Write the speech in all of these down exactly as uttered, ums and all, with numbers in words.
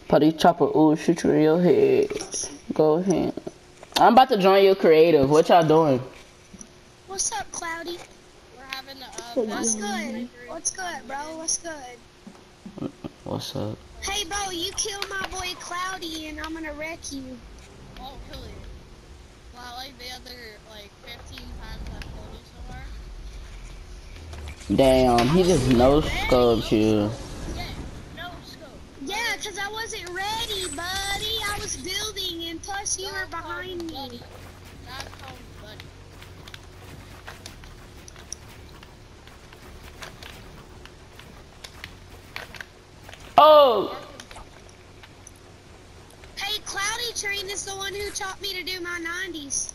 Putty chopper, ooh, shoot you in your head. Go ahead. I'm about to join your creative. What y'all doing? What's up, Cloudy? We're having a uh, What's good? What's good, bro? What's good? What's up? Hey, bro, you killed my boy Cloudy, and I'm gonna wreck you. Oh, really? Well, like the other, like, fifteen times I've killed you so far. Damn, he just no scoped you. Yeah, no scope. Yeah, because I wasn't ready, buddy. I was building, and plus you were behind me. Buddy. That's called buddy. Oh! Hey, Cloudy Train is the one who taught me to do my nineties.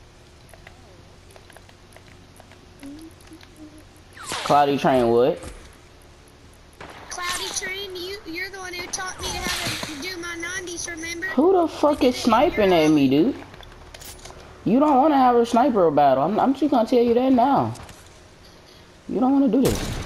Cloudy Train what? Cloudy Train, you, you're the one who taught me how to do my nineties, remember? Who the fuck is sniping at me, dude? You don't want to have a sniper battle. I'm, I'm just gonna tell you that now. You don't want to do this.